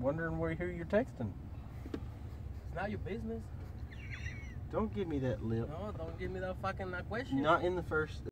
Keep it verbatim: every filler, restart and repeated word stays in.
wondering where who you're texting. It's not your business. Don't give me that lip. No, don't give me that fucking that question. Not in the first.